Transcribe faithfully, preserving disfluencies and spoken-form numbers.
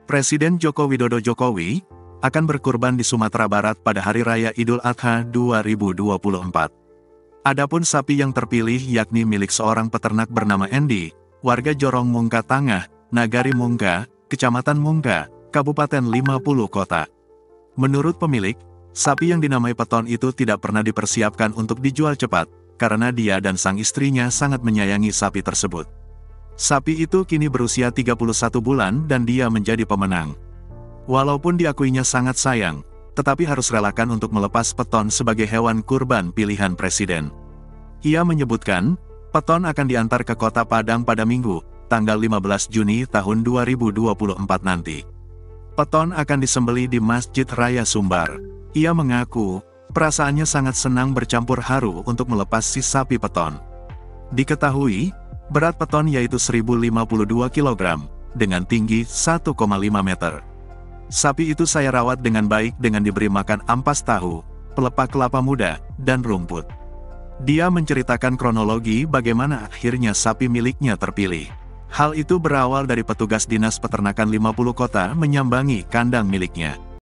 Presiden Joko Widodo Jokowi akan berkurban di Sumatera Barat pada Hari Raya Idul Adha dua ribu dua puluh empat. Adapun sapi yang terpilih yakni milik seorang peternak bernama Endi, warga Jorong Mungka Tangah, Nagari Mungka, Kecamatan Mungka, Kabupaten lima puluh Kota. Menurut pemilik, sapi yang dinamai Peton itu tidak pernah dipersiapkan untuk dijual cepat, karena dia dan sang istrinya sangat menyayangi sapi tersebut. Sapi itu kini berusia tiga puluh satu bulan dan dia menjadi pemenang. Walaupun diakuinya sangat sayang, tetapi harus relakan untuk melepas Peton sebagai hewan kurban pilihan presiden. Ia menyebutkan, Peton akan diantar ke kota Padang pada Minggu, tanggal lima belas Juni tahun dua ribu dua puluh empat nanti. Peton akan disembelih di Masjid Raya Sumbar. Ia mengaku, perasaannya sangat senang bercampur haru untuk melepas si sapi Peton. Diketahui, berat Peton yaitu seribu lima puluh dua kilogram, dengan tinggi satu koma lima meter. Sapi itu saya rawat dengan baik dengan diberi makan ampas tahu, pelepah kelapa muda, dan rumput. Dia menceritakan kronologi bagaimana akhirnya sapi miliknya terpilih. Hal itu berawal dari petugas Dinas Peternakan lima puluh Kota menyambangi kandang miliknya.